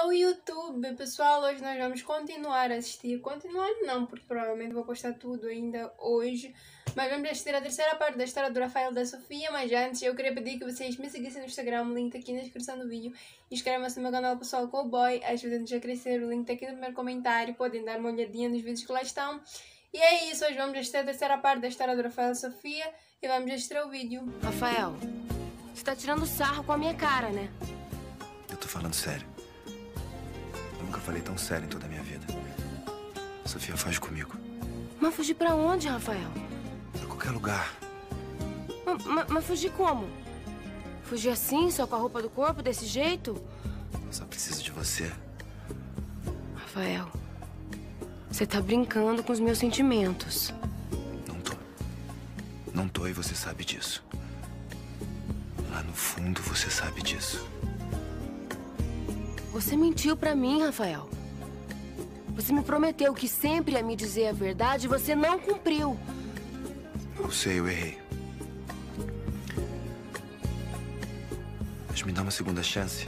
Hello YouTube, pessoal, hoje nós vamos continuar a assistir, continuar não, porque provavelmente vou postar tudo ainda hoje, mas vamos assistir a terceira parte da história do Rafael e da Sofia, mas antes eu queria pedir que vocês me seguissem no Instagram, o link tá aqui na descrição do vídeo, inscrevam-se no meu canal pessoal Cowboy, ajudem-nos a crescer, o link tá aqui no primeiro comentário, podem dar uma olhadinha nos vídeos que lá estão, e é isso, hoje vamos assistir a terceira parte da história do Rafael e Sofia, e vamos assistir o vídeo. Rafael, você tá tirando sarro com a minha cara, né? Eu tô falando sério. Eu nunca falei tão sério em toda a minha vida. Sofia, foge comigo. Mas fugir pra onde, Rafael? Pra qualquer lugar. Mas fugir como? Fugir assim, só com a roupa do corpo, desse jeito? Eu só preciso de você. Rafael, você tá brincando com os meus sentimentos. Não tô. Não tô e você sabe disso. Lá no fundo você sabe disso. Você mentiu pra mim, Rafael. Você me prometeu que sempre ia me dizer a verdade e você não cumpriu. Eu sei, eu errei. Mas me dá uma segunda chance.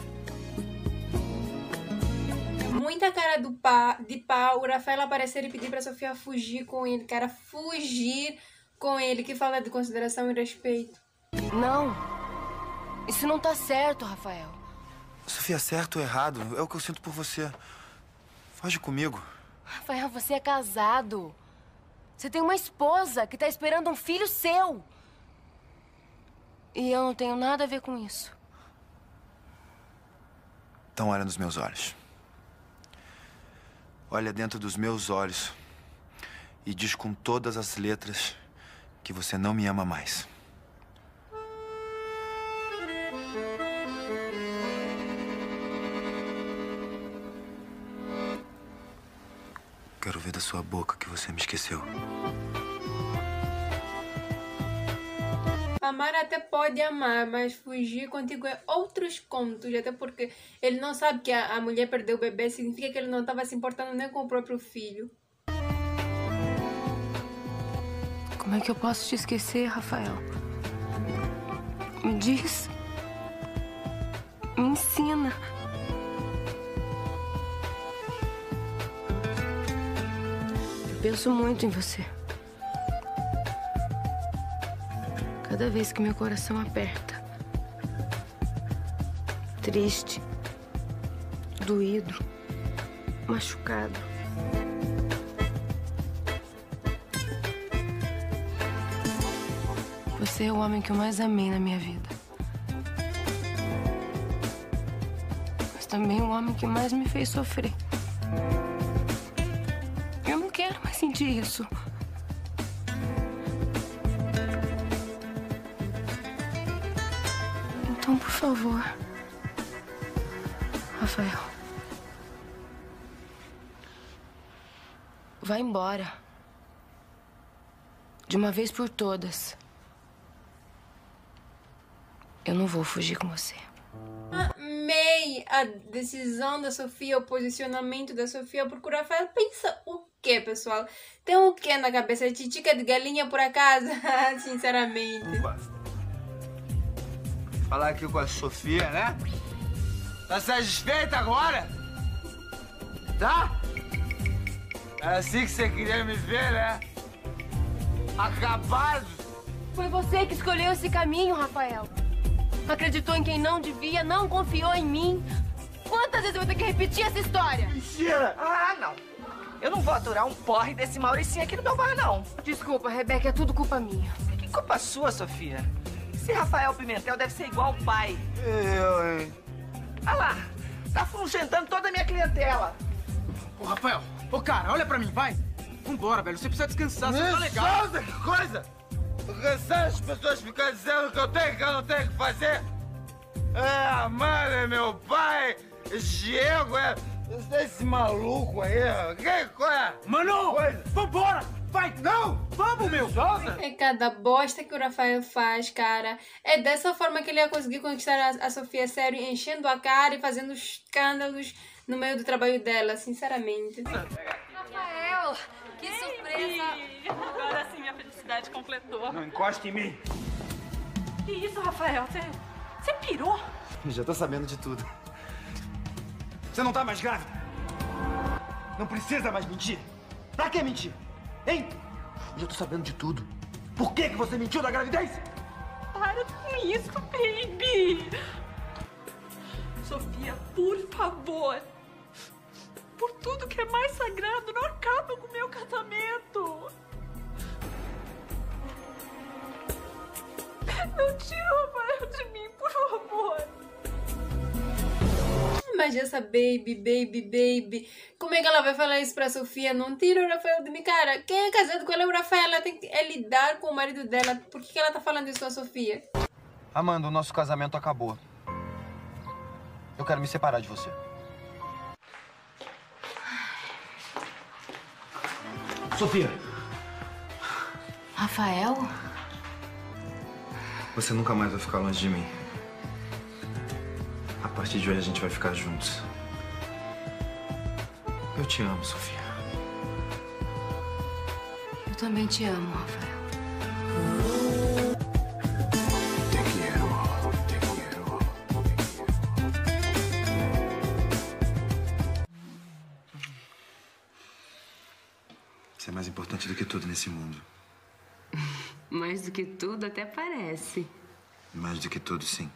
Muita cara de pau, o Rafael aparecer e pedir pra Sofia fugir com ele, cara, fugir com ele, que fala de consideração e respeito. Não, isso não tá certo, Rafael. Sofia, certo ou errado, é o que eu sinto por você. Foge comigo. Rafael, você é casado. Você tem uma esposa que tá esperando um filho seu. E eu não tenho nada a ver com isso. Então olha nos meus olhos. Olha dentro dos meus olhos e diz com todas as letras que você não me ama mais. Quero ver da sua boca que você me esqueceu. Amar até pode amar, mas fugir contigo é outros contos. Até porque ele não sabe que a mulher perdeu o bebê, significa que ele não estava se importando nem com o próprio filho. Como é que eu posso te esquecer, Rafael? Me diz. Me ensina. Eu penso muito em você. Cada vez que meu coração aperta. Triste. Doído. Machucado. Você é o homem que eu mais amei na minha vida. Mas também o homem que mais me fez sofrer. Eu não quero mais sentir isso. Então, por favor, Rafael, vá embora. De uma vez por todas. Eu não vou fugir com você. Amei a decisão da Sofia, o posicionamento da Sofia, porque o Rafael pensa o quê, pessoal? Tem o quê na cabeça? Titica de galinha por acaso? Sinceramente. Falar aqui com a Sofia, né? Tá satisfeita agora? Tá? É assim que você queria me ver, né? Acabado. Foi você que escolheu esse caminho, Rafael. Acreditou em quem não devia, não confiou em mim. Quantas vezes eu vou ter que repetir essa história? Mentira! Ah, não. Eu não vou aturar um porre desse Mauricinho aqui no meu bar, não. Desculpa, Rebeca, é tudo culpa minha. Que culpa sua, Sofia? Esse Rafael Pimentel deve ser igual o pai. Eu, hein? Ah lá, tá afugentando toda a minha clientela. Ô, Rafael, ô, cara, olha pra mim, vai. Vambora, velho, você precisa descansar, você tá legal. Solta, que coisa! Tô cansado as pessoas ficam dizendo que eu tenho, que eu não tenho que fazer. É, a mãe, meu pai, Diego, esse maluco aí, que coisa? Mano, vambora, vai. Não, vamos, meu. Solta! É cada bosta que o Rafael faz, cara. É dessa forma que ele ia conseguir conquistar a Sofia sério, enchendo a cara e fazendo escândalos no meio do trabalho dela, sinceramente. Rafael, que surpresa. Agora sim minha felicidade completou. Não encoste em mim. Que isso, Rafael? Você pirou? Já tô sabendo de tudo. Você não tá mais grávida? Não precisa mais mentir. Pra que mentir? Hein? Eu já tô sabendo de tudo. Por que você mentiu da gravidez? Para com isso, baby! Sofia, por favor! Por tudo que é mais sagrado, não acaba com o meu casamento! Não tira o Rafael de mim, por favor! Mas essa baby, como é que ela vai falar isso pra Sofia? Não tira o Rafael de mim, cara. Quem é casado com ela é o Rafael, ela tem que lidar com o marido dela. Por que ela tá falando isso com a Sofia? Amanda, o nosso casamento acabou. Eu quero me separar de você. Sofia! Rafael? Você nunca mais vai ficar longe de mim. A partir de hoje a gente vai ficar juntos. Eu te amo, Sofia. Eu também te amo, Rafael. Te quiero. Você é mais importante do que tudo nesse mundo. Mais do que tudo, até parece. Mais do que tudo, sim.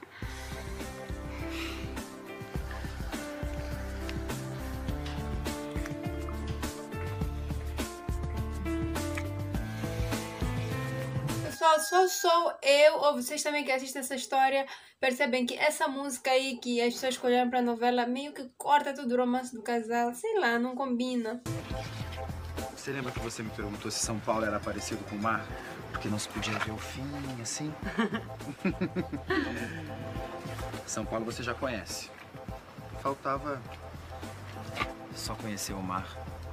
Pessoal, só sou eu ou vocês também que assistem essa história percebem que essa música aí que as pessoas escolheram pra novela meio que corta todo o romance do casal. Sei lá, não combina. Você lembra que você me perguntou se São Paulo era parecido com o mar? Porque não se podia ver o fim, assim? São Paulo você já conhece. Faltava só conhecer o mar.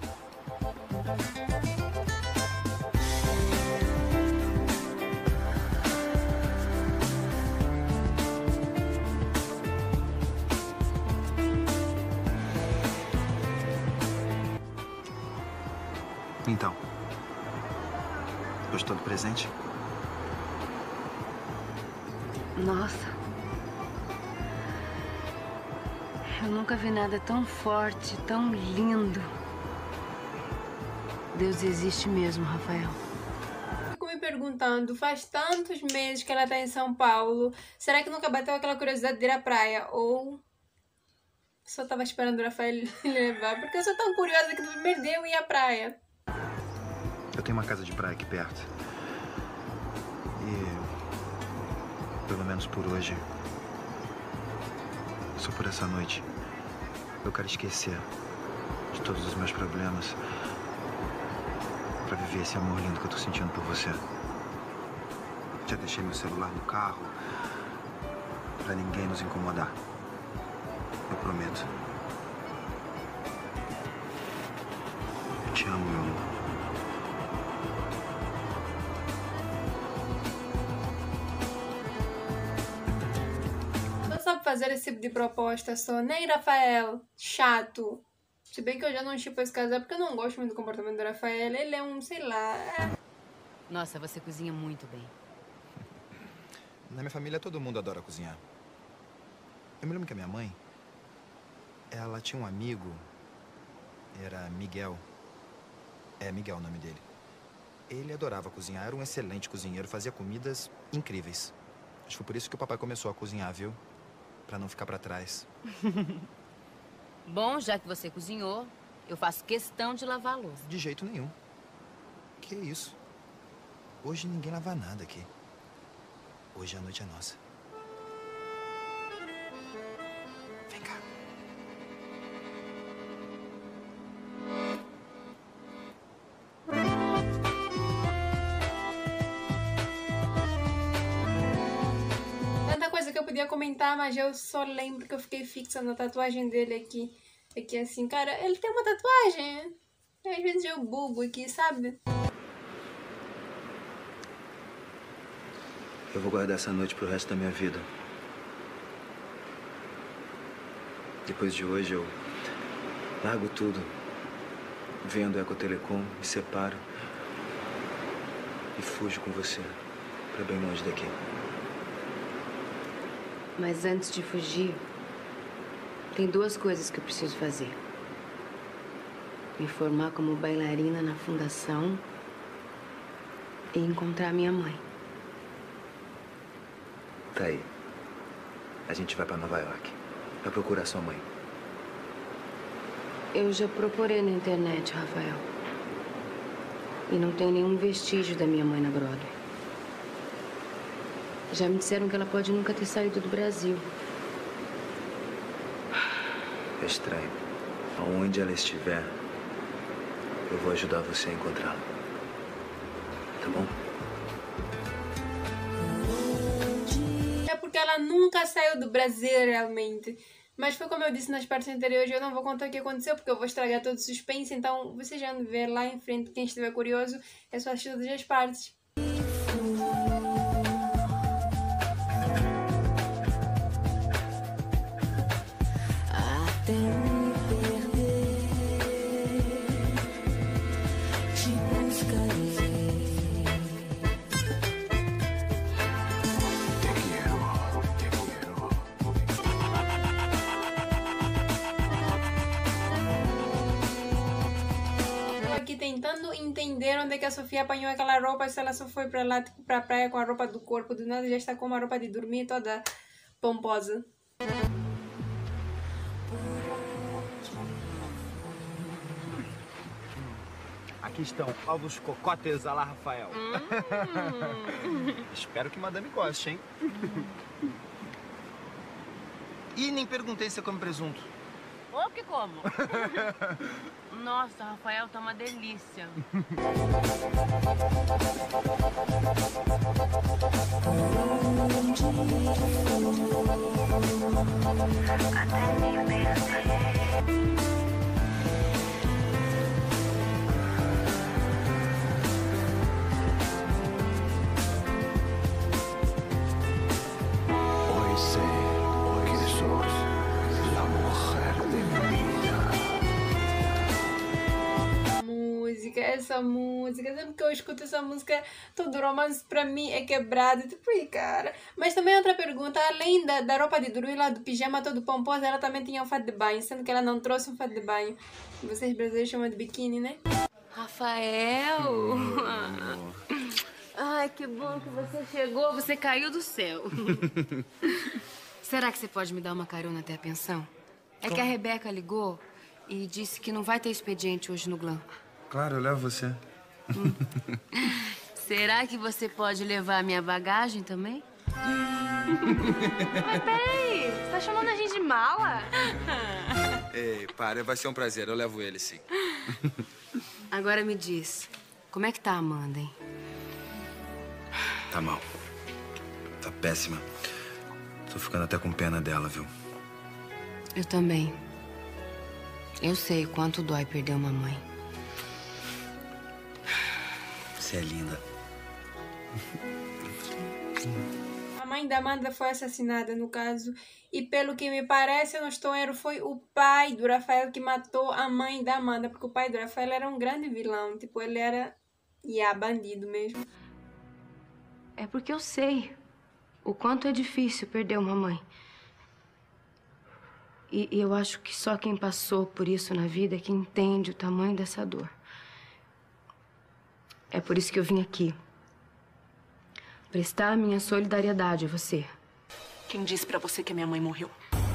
Então, gostou do presente? Nossa. Eu nunca vi nada tão forte, tão lindo. Deus existe mesmo, Rafael. Fico me perguntando, faz tantos meses que ela tá em São Paulo, será que nunca bateu aquela curiosidade de ir à praia? Ou só tava esperando o Rafael levar? Porque eu sou tão curiosa que no primeiro dia eu ia à praia. Eu tenho uma casa de praia aqui perto. E, pelo menos por hoje, só por essa noite, eu quero esquecer de todos os meus problemas pra viver esse amor lindo que eu tô sentindo por você. Já deixei meu celular no carro pra ninguém nos incomodar. Eu prometo. Eu te amo, meu amor. Sabe fazer esse tipo de proposta só, nem Rafael, chato. Se bem que eu já não chipo esse casal porque eu não gosto muito do comportamento do Rafael, ele é um, sei lá. Nossa, você cozinha muito bem. Na minha família todo mundo adora cozinhar. Eu me lembro que a minha mãe, ela tinha um amigo, era Miguel. É, Miguel o nome dele. Ele adorava cozinhar, era um excelente cozinheiro, fazia comidas incríveis. Acho que foi por isso que o papai começou a cozinhar, viu? Pra não ficar pra trás. Bom, já que você cozinhou, eu faço questão de lavar a louça. De jeito nenhum. Que isso? Hoje ninguém lava nada aqui. Hoje a noite é nossa. Vem cá. Tanta coisa que eu podia comentar, mas eu só lembro que eu fiquei fixa na tatuagem dele aqui. Aqui assim, cara, ele tem uma tatuagem. Às vezes eu bugo aqui, sabe? Eu vou guardar essa noite pro resto da minha vida. Depois de hoje eu largo tudo. Vendo a Ecotelecom, me separo e fujo com você pra bem longe daqui. Mas antes de fugir, Tem duas coisas que eu preciso fazer. Me formar como bailarina na fundação e encontrar minha mãe. Tá aí. A gente vai pra Nova York. Vai procurar sua mãe. Eu já procurei na internet, Rafael. E não tem nenhum vestígio da minha mãe na Broadway. Já me disseram que ela pode nunca ter saído do Brasil. É estranho. Aonde ela estiver, eu vou ajudar você a encontrá-la. Tá bom? É porque ela nunca saiu do Brasil, realmente. Mas foi como eu disse nas partes anteriores, eu não vou contar o que aconteceu, porque eu vou estragar todo o suspense, então vocês já vão ver lá em frente. Quem estiver curioso, é só assistir todas as partes. Tentando entender onde é que a Sofia apanhou aquela roupa, se ela só foi pra lá, tipo, pra praia com a roupa do corpo, do nada já está com uma roupa de dormir toda pomposa. Aqui estão ovos cocotes à la Rafael. Espero que madame goste, hein? E nem perguntei se você come presunto. Ou que como? Nossa, Rafael, tá uma delícia. Hoy sé que sos la mujer de mi vida. Essa música, sempre que eu escuto essa música, todo romance pra mim é quebrado, tipo, e cara. Mas também outra pergunta, além da roupa de dormir lá, do pijama todo pomposo, ela também tinha um fato de banho, sendo que ela não trouxe um fato de banho. Vocês brasileiros chamam de biquíni, né? Rafael! Ai, que bom que você chegou, você caiu do céu. Será que você pode me dar uma carona até a pensão? É que a Rebeca ligou e disse que não vai ter expediente hoje no Glam. Claro, eu levo você. Será que você pode levar a minha bagagem também? Mas peraí, você tá chamando a gente de mala? Ei, para, vai ser um prazer, eu levo ele, sim. Agora me diz, como é que tá a Amanda, hein? Tá mal. Tá péssima. Tô ficando até com pena dela, viu? Eu também. Eu sei o quanto dói perder uma mãe. Você é linda. A mãe da Amanda foi assassinada, no caso. E pelo que me parece, eu não estou errado, foi o pai do Rafael que matou a mãe da Amanda. Porque o pai do Rafael era um grande vilão. Tipo, ele era... bandido mesmo. É porque eu sei o quanto é difícil perder uma mãe. E eu acho que só quem passou por isso na vida é que entende o tamanho dessa dor. É por isso que eu vim aqui. Prestar a minha solidariedade a você. Quem disse pra você que a minha mãe morreu?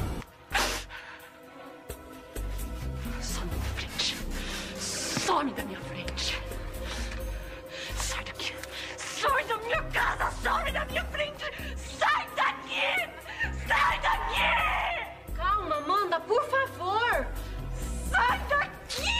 Some da minha frente. Some da minha frente. Sai daqui. Sai da minha casa. Some da minha frente. Sai daqui. Sai daqui. Calma, Amanda, por favor. Sai daqui.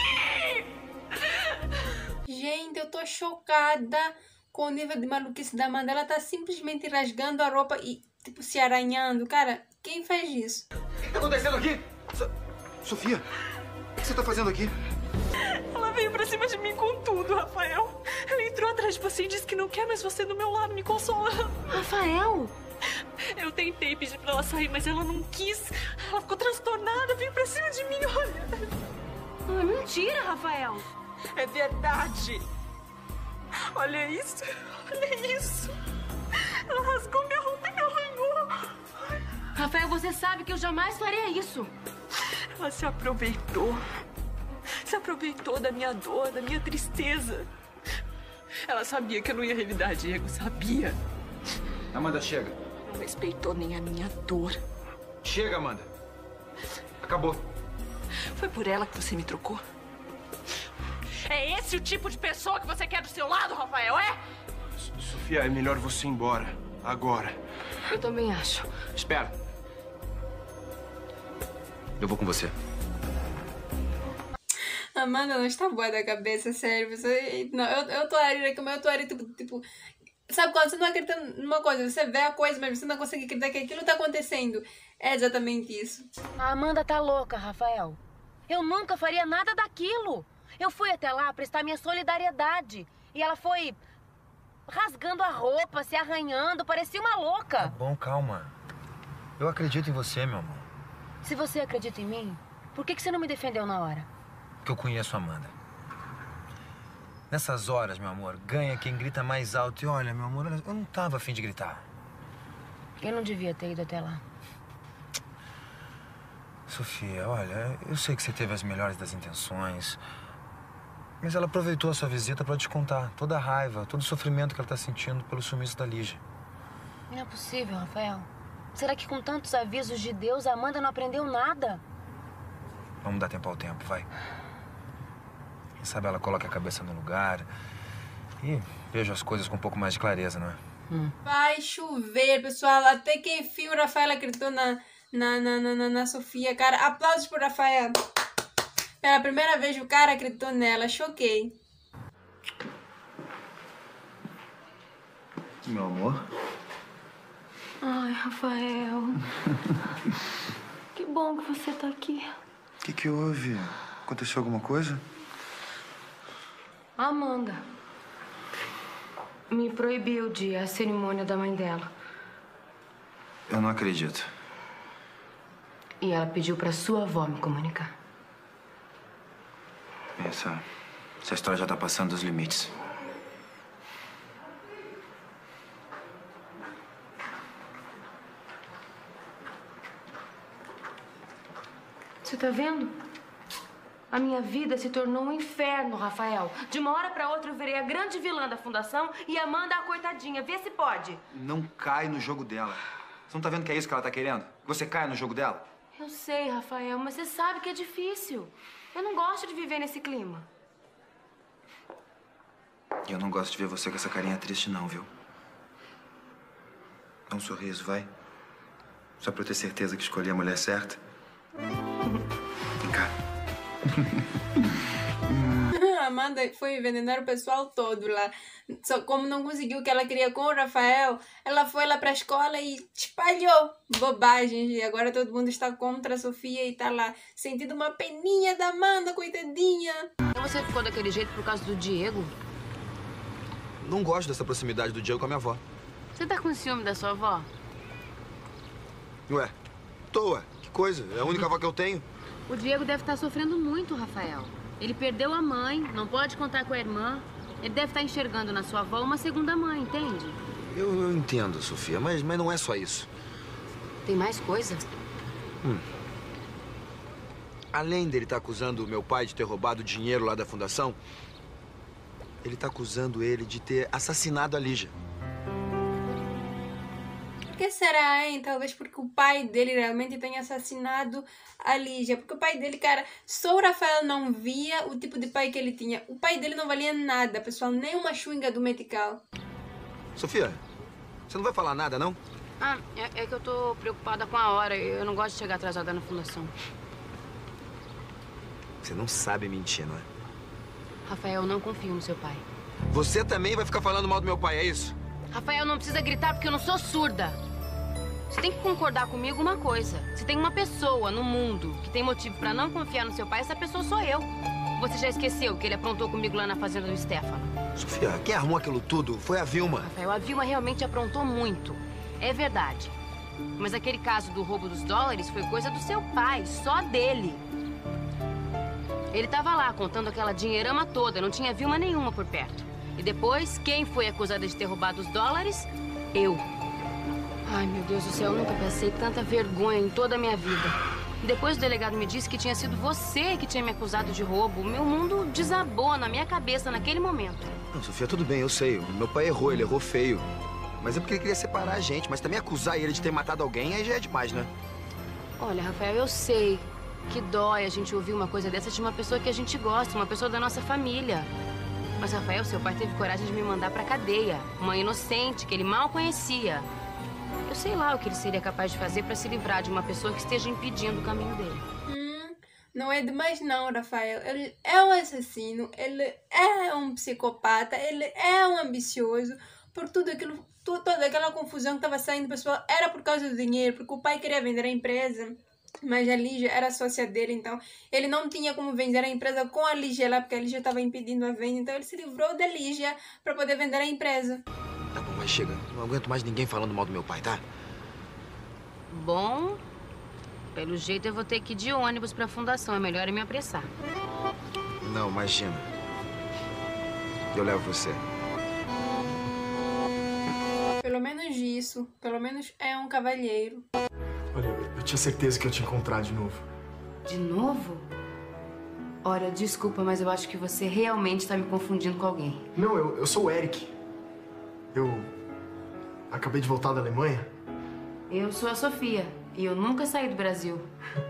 Gente, eu tô chocada com o nível de maluquice da Amanda. Ela tá simplesmente rasgando a roupa e, tipo, se arranhando. Cara, quem faz isso? O que tá acontecendo aqui? Sofia, o que você tá fazendo aqui? Ela veio pra cima de mim com tudo, Rafael. Ela entrou atrás de você e disse que não quer mais você do meu lado, me consolando. Rafael? Eu tentei pedir pra ela sair, mas ela não quis. Ela ficou transtornada, veio pra cima de mim, olha. É mentira, Rafael. É verdade. Olha isso, olha isso. Ela rasgou minha roupa e me arranhou. Rafael, você sabe que eu jamais faria isso. Ela se aproveitou. Se aproveitou da minha dor, da minha tristeza. Ela sabia que eu não ia revidar Diego, sabia. Amanda, chega. Não respeitou nem a minha dor. Chega, Amanda. Acabou. Foi por ela que você me trocou? É esse o tipo de pessoa que você quer do seu lado, Rafael, é? Sofia, é melhor você ir embora. Agora. Eu também acho. Espera. Eu vou com você. Amanda não está boa da cabeça, sério. Você... Não, eu tô a rir aqui, mas eu tô a rir, tipo... Sabe quando você não acredita numa coisa, você vê a coisa, mas você não consegue acreditar que aquilo tá acontecendo. É exatamente isso. A Amanda tá louca, Rafael. Eu nunca faria nada daquilo. Eu fui até lá prestar minha solidariedade. E ela foi rasgando a roupa, se arranhando, parecia uma louca. Tá bom, calma. Eu acredito em você, meu amor. Se você acredita em mim, por que você não me defendeu na hora? Porque eu conheço a Amanda. Nessas horas, meu amor, ganha quem grita mais alto. E olha, meu amor, eu não tava a fim de gritar. Eu não devia ter ido até lá. Sofia, olha, eu sei que você teve as melhores das intenções. Mas ela aproveitou a sua visita pra descontar toda a raiva, todo o sofrimento que ela tá sentindo pelo sumiço da Lígia. Não é possível, Rafael. Será que com tantos avisos de Deus, a Amanda não aprendeu nada? Vamos dar tempo ao tempo, vai. Quem sabe ela coloca a cabeça no lugar e veja as coisas com um pouco mais de clareza, não é? Vai chover, pessoal. Até que enfim o Rafael acreditou na Sofia, cara. Aplausos pro Rafael. Pela primeira vez o cara acreditou nela. Choquei. Meu amor? Ai, Rafael. Que bom que você tá aqui. O que houve? Aconteceu alguma coisa? A Amanda me proibiu de ir à cerimônia da mãe dela. Eu não acredito. E ela pediu pra sua avó me comunicar. Essa história já tá passando dos limites. Você tá vendo? A minha vida se tornou um inferno, Rafael. De uma hora pra outra eu virei a grande vilã da fundação e a Amanda a coitadinha. Vê se pode. Não cai no jogo dela. Você não tá vendo que é isso que ela tá querendo? Que você caia no jogo dela? Eu sei, Rafael, mas você sabe que é difícil. Eu não gosto de viver nesse clima. E eu não gosto de ver você com essa carinha triste, não, viu? Dá um sorriso, vai. Só pra eu ter certeza que escolhi a mulher certa. Vem cá. A Amanda foi envenenar o pessoal todo lá. Só como não conseguiu o que ela queria com o Rafael, ela foi lá pra escola e espalhou bobagens. E agora todo mundo está contra a Sofia e tá lá sentindo uma peninha da Amanda, coitadinha. Você ficou daquele jeito por causa do Diego? Não gosto dessa proximidade do Diego com a minha avó. Você tá com ciúme da sua avó? Ué, ué. Que coisa. É a única avó que eu tenho. O Diego deve estar sofrendo muito, Rafael. Ele perdeu a mãe, não pode contar com a irmã. Ele deve estar enxergando na sua avó uma segunda mãe, entende? Eu entendo, Sofia, mas não é só isso. Tem mais coisa? Além dele estar acusando o meu pai de ter roubado dinheiro lá da fundação, ele está acusando ele de ter assassinado a Lígia. Por que será, hein? Talvez porque o pai dele realmente tenha assassinado a Lígia. Porque o pai dele, cara, só o Rafael não via o tipo de pai que ele tinha. O pai dele não valia nada, pessoal. Nem uma chunga do medical. Sofia, você não vai falar nada, não? Ah, é que eu tô preocupada com a hora. Eu não gosto de chegar atrasada na fundação. Você não sabe mentir, não é? Rafael, eu não confio no seu pai. Você também vai ficar falando mal do meu pai, é isso? Rafael, não precisa gritar porque eu não sou surda. Você tem que concordar comigo uma coisa. Se tem uma pessoa no mundo que tem motivo pra não confiar no seu pai, essa pessoa sou eu. Você já esqueceu que ele aprontou comigo lá na fazenda do Stefano? Sofia, quem arrumou aquilo tudo foi a Vilma. Rafael, a Vilma realmente aprontou muito. É verdade. Mas aquele caso do roubo dos dólares foi coisa do seu pai, só dele. Ele tava lá contando aquela dinheirama toda, não tinha Vilma nenhuma por perto. E depois, quem foi acusada de ter roubado os dólares? Eu. Ai, meu Deus do céu, eu nunca passei tanta vergonha em toda a minha vida. Depois o delegado me disse que tinha sido você que tinha me acusado de roubo. Meu mundo desabou na minha cabeça naquele momento. Não, Sofia, tudo bem, eu sei. Meu pai errou, ele errou feio. Mas é porque ele queria separar a gente. Mas também acusar ele de ter matado alguém, aí já é demais, né? Olha, Rafael, eu sei que dói a gente ouvir uma coisa dessa de uma pessoa que a gente gosta, uma pessoa da nossa família. Mas, Rafael, seu pai teve coragem de me mandar pra cadeia. Uma inocente que ele mal conhecia. Eu sei lá o que ele seria capaz de fazer pra se livrar de uma pessoa que esteja impedindo o caminho dele. Não é demais não, Rafael. Ele é um assassino, ele é um psicopata, ele é um ambicioso. Por tudo aquilo, toda aquela confusão que estava saindo, pessoal, era por causa do dinheiro, porque o pai queria vender a empresa. Mas a Lígia era sócia dele, então ele não tinha como vender a empresa com a Lígia lá, porque a Lígia estava impedindo a venda. Então ele se livrou da Lígia para poder vender a empresa. Tá bom, mas chega. Não aguento mais ninguém falando mal do meu pai, tá? Bom, pelo jeito eu vou ter que ir de ônibus pra fundação. É melhor eu me apressar. Não, imagina. Eu levo você. Pelo menos isso. Pelo menos é um cavalheiro. Olha, eu tinha certeza que eu ia te encontrar de novo. De novo? Olha, desculpa, mas eu acho que você realmente está me confundindo com alguém. Não, eu sou o Eric. Eu acabei de voltar da Alemanha. Eu sou a Sofia e eu nunca saí do Brasil.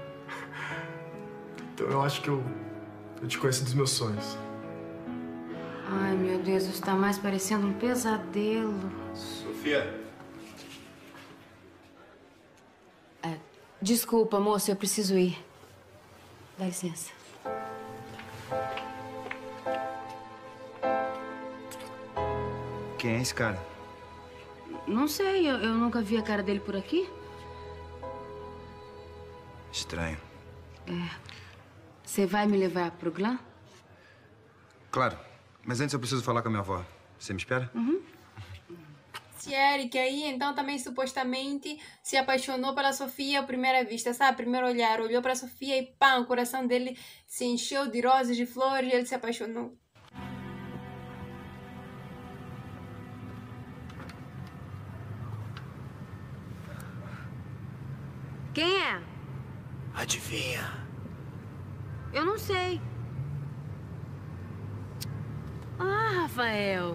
Então eu acho que eu te conheço dos meus sonhos. Ai, meu Deus, isso tá mais parecendo um pesadelo. Sofia. Desculpa, moço, eu preciso ir. Dá licença. Quem é esse cara? Não sei, eu nunca vi a cara dele por aqui. Estranho. Você vai me levar pro Glam? Claro. Mas antes eu preciso falar com a minha avó. Você me espera? Esse Eric aí, então, também supostamente se apaixonou pela Sofia à primeira vista, sabe? Primeiro olhar, olhou pra Sofia e pá, o coração dele se encheu de rosas, de flores e ele se apaixonou. Quem é? Adivinha? Eu não sei. Ah, Rafael.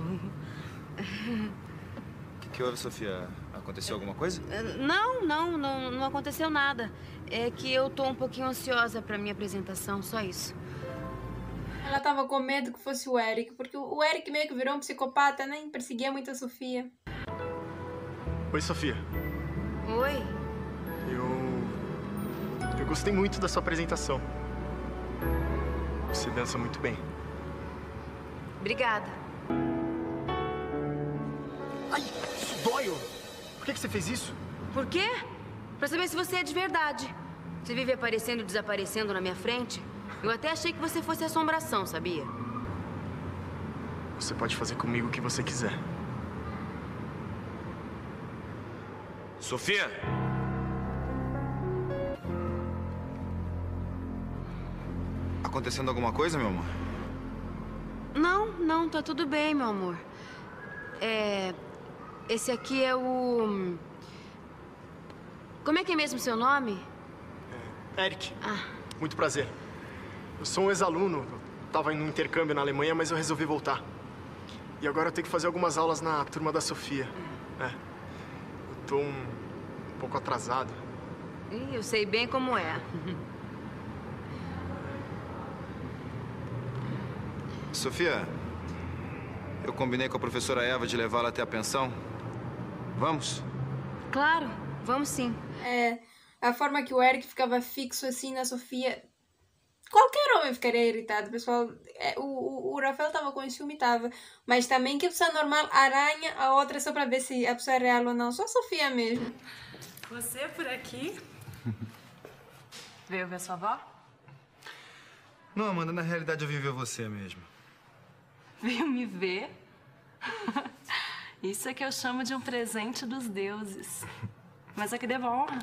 O que houve, Sofia? Aconteceu alguma coisa? Não aconteceu nada. É que eu tô um pouquinho ansiosa pra minha apresentação, só isso. Ela tava com medo que fosse o Eric, porque o Eric meio que virou um psicopata, né? Perseguia muito a Sofia. Oi, Sofia. Oi. Eu gostei muito da sua apresentação. Você dança muito bem. Obrigada. Ai, isso dói! Por que você fez isso? Por quê? Pra saber se você é de verdade. Você vive aparecendo e desaparecendo na minha frente. Eu até achei que você fosse assombração, sabia? Você pode fazer comigo o que você quiser. Sofia! Acontecendo alguma coisa, meu amor? Não, tá tudo bem, meu amor. Esse aqui é o... Como é que é mesmo seu nome? Eric. Ah. Muito prazer. Eu sou um ex-aluno. Eu tava em um intercâmbio na Alemanha, mas eu resolvi voltar. E agora eu tenho que fazer algumas aulas na turma da Sofia. Eu tô um pouco atrasado. Eu sei bem como é. Sofia, eu combinei com a professora Eva de levá-la até a pensão. Vamos? Claro, vamos sim. A forma que o Eric ficava fixo assim na Sofia... Qualquer homem ficaria irritado, pessoal. O Rafael tava com ciúme, tava. Mas também que a pessoa normal arranha a outra só pra ver se a pessoa é real ou não. Só a Sofia mesmo. Você por aqui? Veio ver sua avó? Não, Amanda, na realidade eu vim ver você mesmo. Veio me ver? Isso é que eu chamo de um presente dos deuses. Mas é que devo a honra.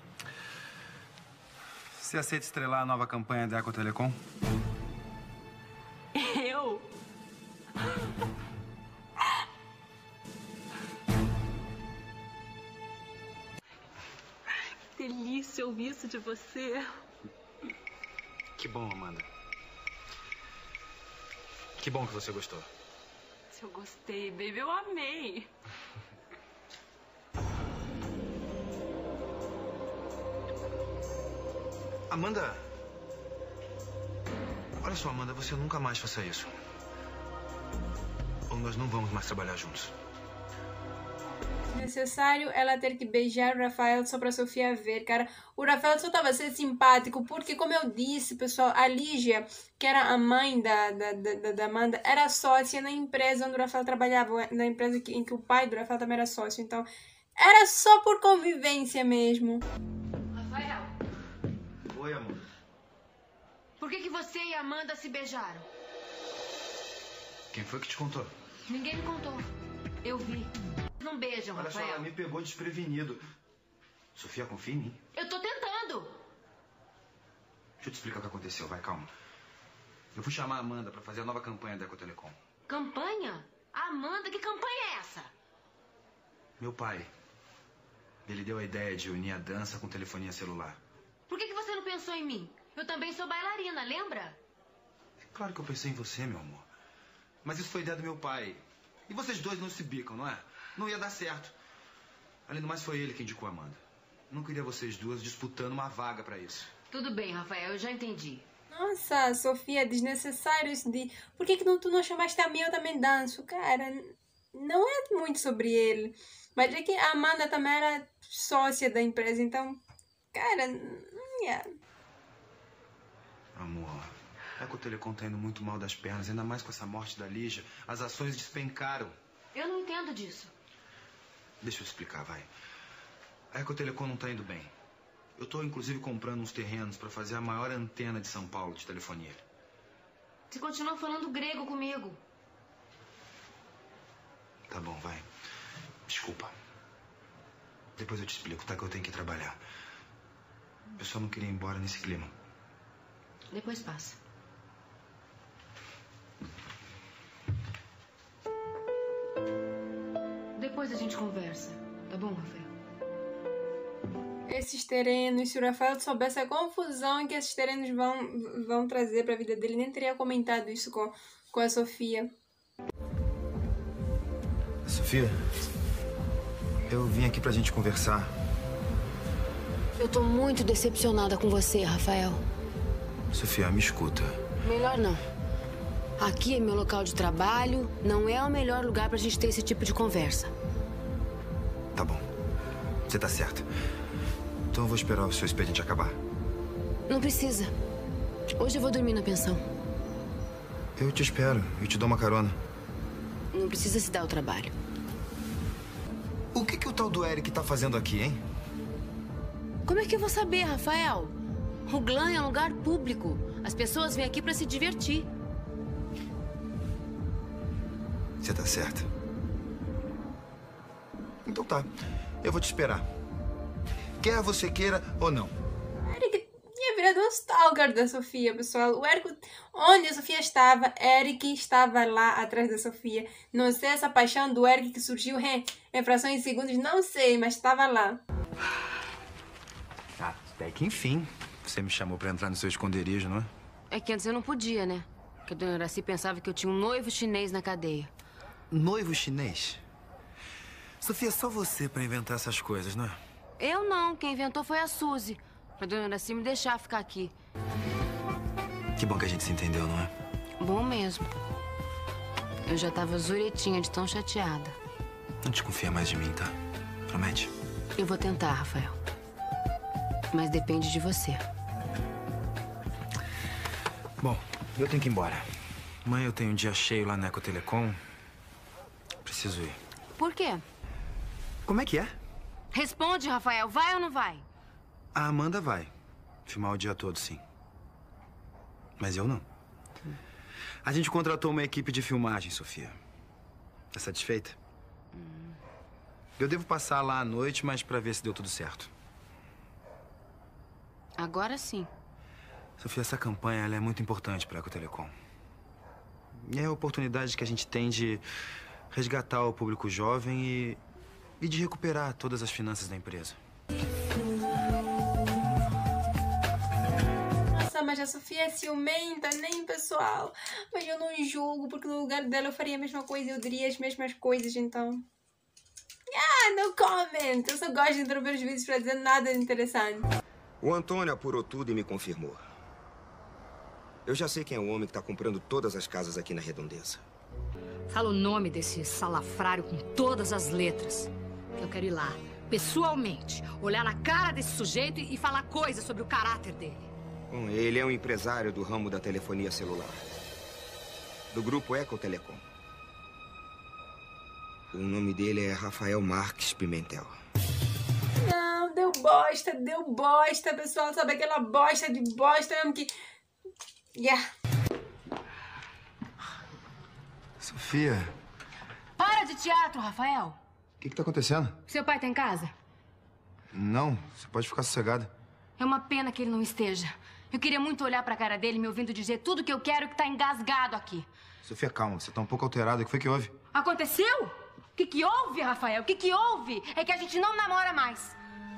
Você aceita estrelar a nova campanha da Ecotelecom? Eu? Que delícia. se eu ouvisse de você. Que bom, Amanda. Que bom que você gostou. Se eu gostei, baby, eu amei. Amanda... Olha só, Amanda, você nunca mais faça isso. Ou nós não vamos mais trabalhar juntos. Necessário ela ter que beijar o Rafael só pra Sofia ver, cara. O Rafael só tava sendo simpático porque, como eu disse, pessoal, a Lígia, que era a mãe da Amanda, era sócia na empresa onde o Rafael trabalhava, na empresa em que o pai do Rafael também era sócio. Então, era só por convivência mesmo. Rafael, Oi, amor. por que você e a Amanda se beijaram? Quem foi que te contou? Ninguém me contou. Eu vi. Não beijam, Olha Rafael. só, ela me pegou desprevenido. Sofia, confia em mim. Eu tô tentando. Deixa eu te explicar o que aconteceu, vai, calma. Eu fui chamar a Amanda pra fazer a nova campanha da Ecotelecom. Campanha? Amanda, que campanha é essa? Meu pai, ele deu a ideia de unir a dança com telefonia celular. Por que você não pensou em mim? Eu também sou bailarina, lembra? É claro que eu pensei em você, meu amor. Mas isso foi ideia do meu pai. E vocês dois não se bicam, não é? Não ia dar certo. Além do mais, foi ele que indicou a Amanda. Eu não queria vocês duas disputando uma vaga pra isso. Tudo bem, Rafael, eu já entendi. Nossa, Sofia, desnecessário isso de... Por que tu não chamaste a mim? Eu também danço. Cara, não é muito sobre ele. Mas é que a Amanda também era sócia da empresa, então... Cara, Amor, a Ecotelecom tá indo muito mal das pernas. Ainda mais com essa morte da Lígia. As ações despencaram. Eu não entendo disso. Deixa eu explicar, vai. A Ecotelecom não tá indo bem. Eu tô, inclusive, comprando uns terrenos pra fazer a maior antena de São Paulo de telefonia. Você continua falando grego comigo. Tá bom, vai. Desculpa. Depois eu te explico, tá? Que eu tenho que trabalhar. Eu só não queria ir embora nesse clima. Depois passa. Depois a gente conversa. Tá bom, Rafael? esses terrenos, se o Rafael soubesse a confusão que esses terrenos vão trazer pra vida dele, nem teria comentado isso com a Sofia. Sofia, eu vim aqui pra gente conversar. Eu tô muito decepcionada com você, Rafael. Sofia, me escuta. Melhor não. Aqui é meu local de trabalho, não é o melhor lugar pra gente ter esse tipo de conversa. Tá bom. Você tá certa. Então eu vou esperar o seu expediente acabar. Não precisa. Hoje eu vou dormir na pensão. Eu te espero. Eu te dou uma carona. Não precisa se dar o trabalho. O que o tal do Eric tá fazendo aqui, hein? Como é que eu vou saber, Rafael? O Glam é um lugar público. As pessoas vêm aqui pra se divertir. Você tá certa. Então tá. Eu vou te esperar. Quer você queira ou não. Eric tinha virado um stalker da Sofia, pessoal. O Eric, onde a Sofia estava, Eric estava lá atrás da Sofia. Não sei essa paixão do Eric que surgiu em frações de segundos, não sei, mas estava lá. Até que enfim, você me chamou pra entrar no seu esconderijo, não é? É que antes eu não podia, né? Porque a dona Iraci pensava que eu tinha um noivo chinês na cadeia. Noivo chinês? Sofia, só você pra inventar essas coisas, não é? Eu não. Quem inventou foi a Suzy. Pra dona Iraci me deixar ficar aqui. Que bom que a gente se entendeu, não é? Bom mesmo. Eu já tava zuretinha de tão chateada. Não desconfia mais de mim, tá? Promete? Eu vou tentar, Rafael. Mas depende de você. Bom, eu tenho que ir embora. Amanhã eu tenho um dia cheio lá na Ecotelecom. Preciso ir. Por quê? Como é que é? Responde, Rafael. Vai ou não vai? A Amanda vai. Filmar o dia todo, sim. Mas eu não. A gente contratou uma equipe de filmagem, Sofia. Tá satisfeita? Eu devo passar lá à noite, mas pra ver se deu tudo certo. Agora sim. Sofia, essa campanha ela é muito importante pra Ecotelecom. E é a oportunidade que a gente tem de resgatar o público jovem e de recuperar todas as finanças da empresa. mas a Sofia é ciumenta, nem pessoal. Mas eu não julgo, porque no lugar dela eu faria a mesma coisa, eu diria as mesmas coisas, então... no comment! Eu só gosto de interromper os vídeos para dizer nada de interessante. O Antônio apurou tudo e me confirmou. Eu já sei quem é o homem que tá comprando todas as casas aqui na redondeza. Fala o nome desse salafrário com todas as letras. Que eu quero ir lá, pessoalmente, olhar na cara desse sujeito e falar coisas sobre o caráter dele. Bom, ele é um empresário do ramo da telefonia celular. Do grupo Ecotelecom. O nome dele é Rafael Marques Pimentel. Não, deu bosta, pessoal. Sabe aquela bosta de bosta mesmo que... Sofia, Para de teatro, Rafael. o que tá acontecendo? Seu pai tá em casa? Não, você pode ficar sossegada. É uma pena que ele não esteja. Eu queria muito olhar pra cara dele, me ouvindo dizer tudo que eu quero, que tá engasgado aqui. Sofia, calma, você tá um pouco alterada. O que foi que houve? Aconteceu? O que houve, Rafael? O que houve? É que a gente não namora mais.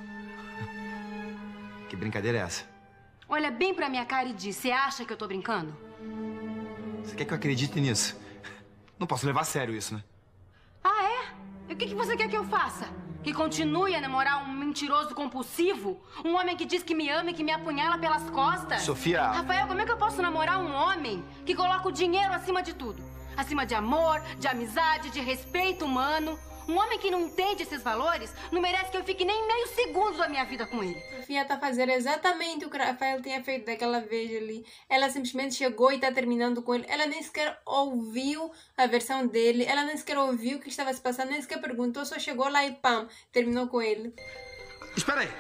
Que brincadeira é essa? Olha bem pra minha cara e diz, você acha que eu tô brincando? Você quer que eu acredite nisso? Não posso levar a sério isso, né? Ah, é? E o que você quer que eu faça? Que continue a namorar um mentiroso compulsivo? Um homem que diz que me ama e que me apunhala pelas costas? Sofia! Rafael, como é que eu posso namorar um homem que coloca o dinheiro acima de tudo? Acima de amor, de amizade, de respeito humano. Um homem que não entende esses valores não merece que eu fique nem meio segundo da minha vida com ele. Sofia tá fazendo exatamente o que o Rafael tinha feito daquela vez ali. Ela simplesmente chegou e tá terminando com ele. Ela nem sequer ouviu a versão dele. Ela nem sequer ouviu o que estava se passando. Nem sequer perguntou. Só chegou lá e pam, terminou com ele. Espera aí.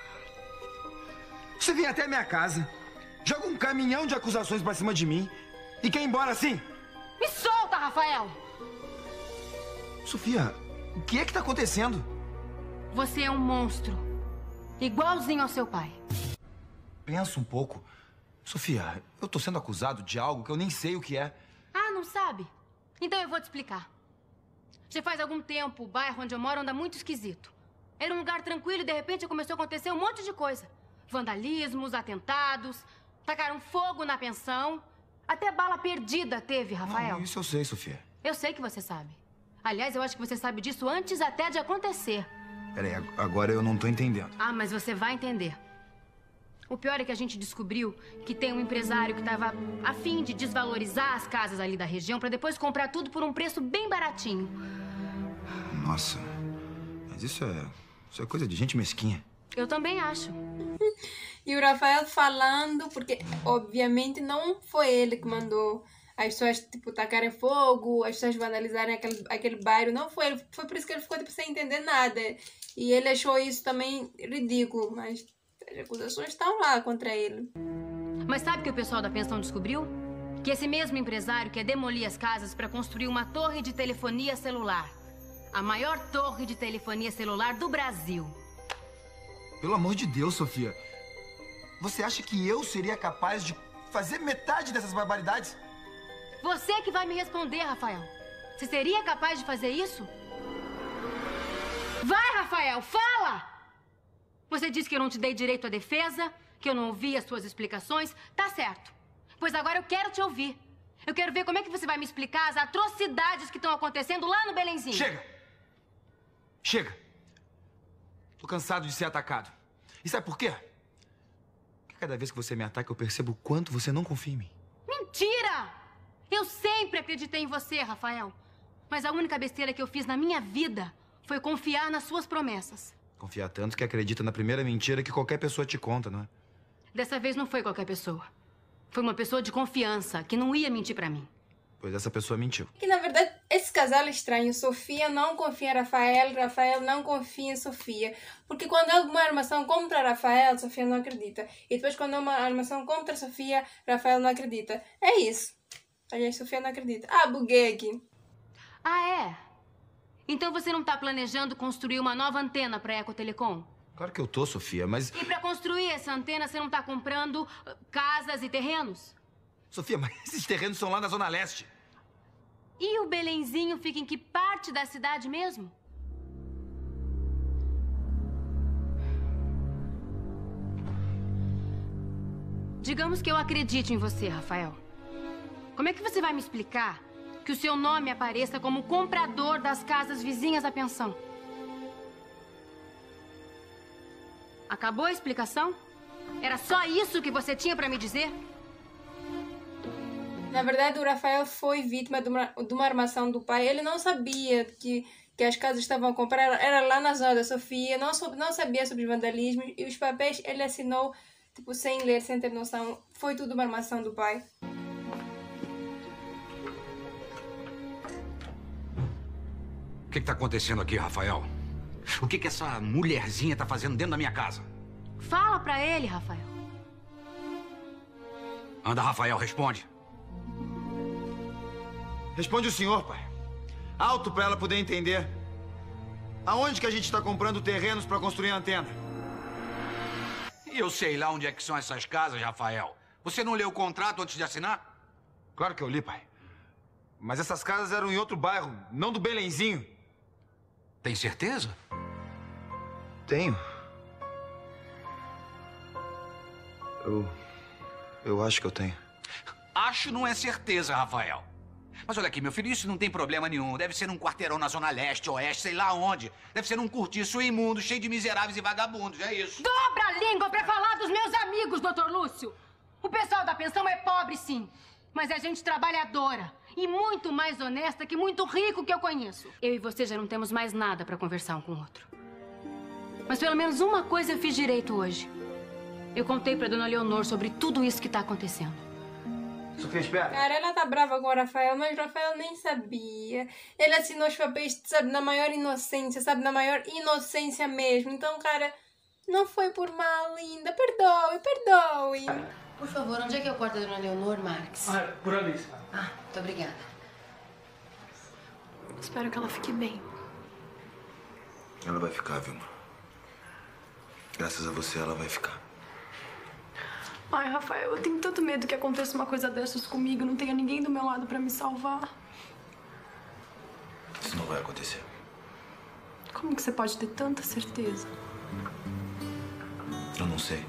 Você vem até a minha casa, joga um caminhão de acusações pra cima de mim e quer ir embora assim? Me solta, Rafael! Sofia, o que é que tá acontecendo? Você é um monstro. Igualzinho ao seu pai. Pensa um pouco. Sofia, eu tô sendo acusado de algo que eu nem sei o que é. Ah, não sabe? Então eu vou te explicar. Já faz algum tempo, o bairro onde eu moro anda muito esquisito. Era um lugar tranquilo e de repente começou a acontecer um monte de coisa. Vandalismos, atentados, tacaram fogo na pensão. Até bala perdida teve, Rafael. Não, isso eu sei, Sofia. Eu sei que você sabe. Aliás, eu acho que você sabe disso antes até de acontecer. Peraí, agora eu não tô entendendo. Ah, mas você vai entender. O pior é que a gente descobriu que tem um empresário que estava a fim de desvalorizar as casas ali da região para depois comprar tudo por um preço bem baratinho. Nossa, mas isso é coisa de gente mesquinha. Eu também acho. E o Rafael falando, porque obviamente não foi ele que mandou as pessoas, tipo, tacarem fogo, as pessoas vandalizarem aquele bairro. Não foi ele. Foi por isso que ele ficou, tipo, sem entender nada. E ele achou isso também ridículo, mas as acusações estão lá contra ele. Mas sabe o que o pessoal da pensão descobriu? Que esse mesmo empresário quer demolir as casas para construir uma torre de telefonia celular. A maior torre de telefonia celular do Brasil. Pelo amor de Deus, Sofia. Você acha que eu seria capaz de fazer metade dessas barbaridades? Você que vai me responder, Rafael. Você seria capaz de fazer isso? Vai, Rafael, fala! Você disse que eu não te dei direito à defesa, que eu não ouvi as suas explicações. Tá certo. Pois agora eu quero te ouvir. Eu quero ver como é que você vai me explicar as atrocidades que estão acontecendo lá no Belenzinho. Chega! Chega! Tô cansado de ser atacado. E sabe por quê? Porque cada vez que você me ataca, eu percebo o quanto você não confia em mim. Mentira! Eu sempre acreditei em você, Rafael. Mas a única besteira que eu fiz na minha vida foi confiar nas suas promessas. Confiar tanto que acredita na primeira mentira que qualquer pessoa te conta, não é? Dessa vez não foi qualquer pessoa. Foi uma pessoa de confiança, que não ia mentir pra mim. Pois essa pessoa mentiu. Que, na verdade, esse casal é estranho. Sofia não confia em Rafael, Rafael não confia em Sofia. Porque quando há alguma armação contra Rafael, Sofia não acredita. E depois, quando há uma armação contra Sofia, Rafael não acredita. É isso. Aliás, Sofia não acredita. Ah, buguei aqui. Ah, é? Então você não tá planejando construir uma nova antena pra Ecotelecom? Claro que eu tô, Sofia, mas... E pra construir essa antena, você não tá comprando casas e terrenos? Sofia, mas esses terrenos são lá na Zona Leste. E o Belenzinho fica em que parte da cidade mesmo? Digamos que eu acredite em você, Rafael. Como é que você vai me explicar que o seu nome apareça como comprador das casas vizinhas à pensão? Acabou a explicação? Era só isso que você tinha pra me dizer? Na verdade, o Rafael foi vítima de uma armação do pai. Ele não sabia que as casas estavam a comprar. Era lá na zona da Sofia. Não sabia sobre vandalismo. E os papéis ele assinou, tipo, sem ler, sem ter noção. Foi tudo uma armação do pai. O que está acontecendo aqui, Rafael? O que essa mulherzinha está fazendo dentro da minha casa? Fala pra ele, Rafael. Anda, Rafael, responde. Responde o senhor, pai. Alto pra ela poder entender. Aonde que a gente está comprando terrenos para construir a antena? E eu sei lá onde é que são essas casas, Rafael. Você não leu o contrato antes de assinar? Claro que eu li, pai. Mas essas casas eram em outro bairro, não do Belenzinho. Tem certeza? Tenho. Eu acho que eu tenho. Acho não é certeza, Rafael. Mas olha aqui, meu filho, isso não tem problema nenhum. Deve ser num quarteirão na zona leste, oeste, sei lá onde. Deve ser num cortiço imundo, cheio de miseráveis e vagabundos, é isso. Dobra a língua pra falar dos meus amigos, doutor Lúcio. O pessoal da pensão é pobre, sim. Mas é gente trabalhadora e muito mais honesta que muito rico que eu conheço. Eu e você já não temos mais nada pra conversar um com o outro. Mas pelo menos uma coisa eu fiz direito hoje. Eu contei pra dona Leonor sobre tudo isso que tá acontecendo. Sofia, espera. Cara, ela tá brava com o Rafael, mas o Rafael nem sabia. Ele assinou os papéis, sabe, na maior inocência, sabe, na maior inocência mesmo. Então, cara, não foi por mal, linda. Perdoe. Por favor, onde é que é o quarto da dona Leonor, Marques? Por ali. Muito obrigada. Espero que ela fique bem. Ela vai ficar, Vilma. Graças a você, ela vai ficar. Ai, Rafael, eu tenho tanto medo que aconteça uma coisa dessas comigo. Não tenha ninguém do meu lado pra me salvar. Isso não vai acontecer. Como que você pode ter tanta certeza? Eu não sei.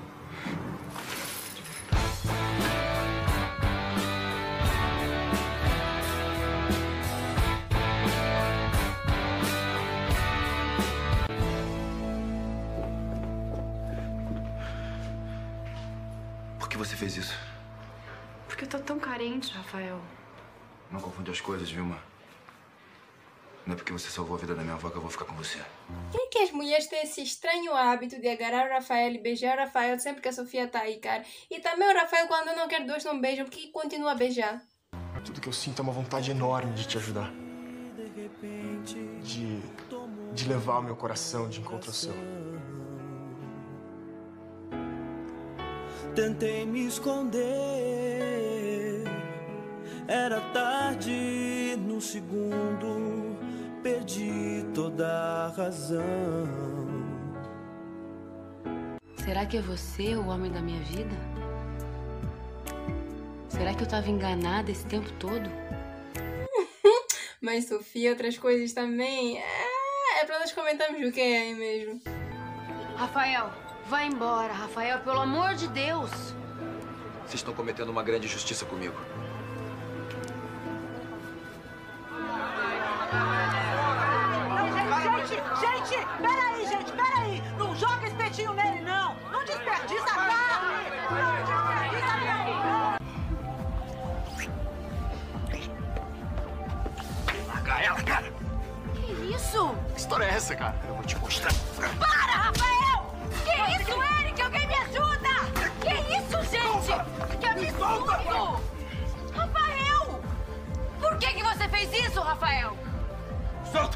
Por que você fez isso? Porque eu tô tão carente, Rafael. Não confunde as coisas, Vilma. Não é porque você salvou a vida da minha avó que eu vou ficar com você. Por que as mulheres têm esse estranho hábito de agarrar o Rafael e beijar o Rafael sempre que a Sofia tá aí, cara? E também o Rafael, quando não quer dois, não beijam. Por que continua a beijar? Tudo que eu sinto é uma vontade enorme de te ajudar. De levar o meu coração de encontro ao seu. Tentei me esconder. Era tarde no segundo. Perdi toda a razão. Será que é você o homem da minha vida? Será que eu tava enganada esse tempo todo? Mas, Sofia, outras coisas também. É pra nós comentarmos o que é aí mesmo. Rafael, vai embora, Rafael, pelo amor de Deus. Vocês estão cometendo uma grande injustiça comigo. Gente, peraí. Não joga espetinho nele, não. Não desperdiça a carne. Larga ela, cara. Que isso? Que história é essa, cara? Eu vou te mostrar. Para, Rafael! Que isso, Eric? Alguém me ajuda! Que isso, gente? Que absurdo! Rafael! Por que você fez isso, Rafael? Solta!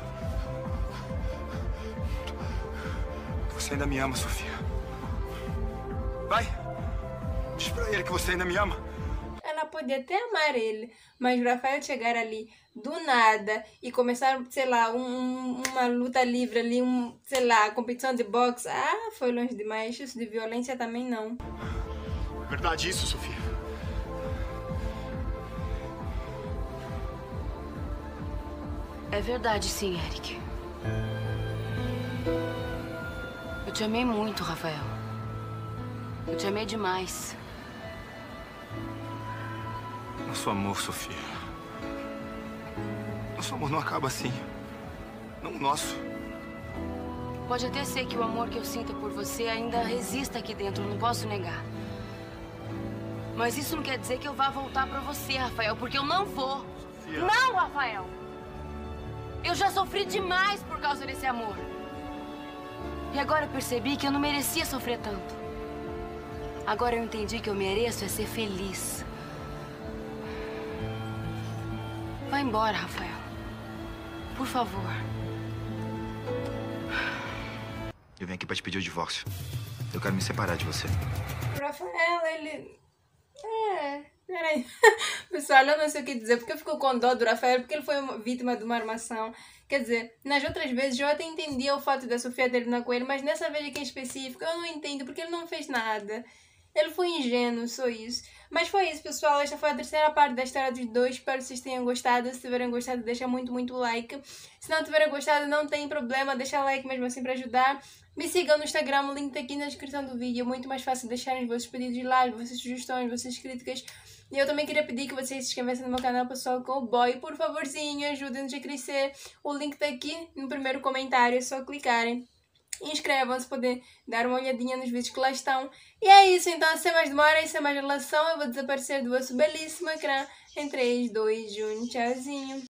Você ainda me ama, Sofia. Vai! Diz pra ele que você ainda me ama. Ela pode até amar ele, mas o Rafael chegar ali do nada e começar, sei lá, uma luta livre ali, sei lá, competição de boxe, foi longe demais. Isso de violência também não. É verdade isso, Sofia? É verdade, sim, Eric. Eu te amei muito, Rafael. Eu te amei demais. Nosso amor, Sofia. Nosso amor não acaba assim. Não o nosso. Pode até ser que o amor que eu sinto por você ainda resista aqui dentro, não posso negar. Mas isso não quer dizer que eu vá voltar pra você, Rafael, porque eu não vou. Sofia. Não, Rafael! Eu já sofri demais por causa desse amor. E agora eu percebi que eu não merecia sofrer tanto. Agora eu entendi que eu mereço é ser feliz. Vai embora, Rafael. Por favor. Eu venho aqui pra te pedir o divórcio. Eu quero me separar de você. O Rafael, ele... peraí. Pessoal, eu não sei o que dizer, porque eu fico com dó do Rafael, porque ele foi vítima de uma armação. Quer dizer, nas outras vezes eu até entendia o fato da Sofia terminar com ele, mas nessa vez aqui em específico eu não entendo, porque ele não fez nada. Ele foi ingênuo, só isso. Mas foi isso, pessoal. Esta foi a terceira parte da história dos dois. Espero que vocês tenham gostado. Se tiverem gostado, deixa muito like. Se não tiverem gostado, não tem problema. Deixa like mesmo assim para ajudar. Me sigam no Instagram, o link está aqui na descrição do vídeo. É muito mais fácil deixarem os vossos pedidos lá, as vossas sugestões, as vossas críticas. E eu também queria pedir que vocês se inscrevessem no meu canal, pessoal, com o boy. Por favorzinho, ajudem-nos a crescer. O link está aqui no primeiro comentário. É só clicarem. Inscrevam-se, podem dar uma olhadinha nos vídeos que lá estão. E é isso, então, sem mais demora e sem mais relação, eu vou desaparecer do vosso belíssimo ecrã em 3, 2, 1, tchauzinho.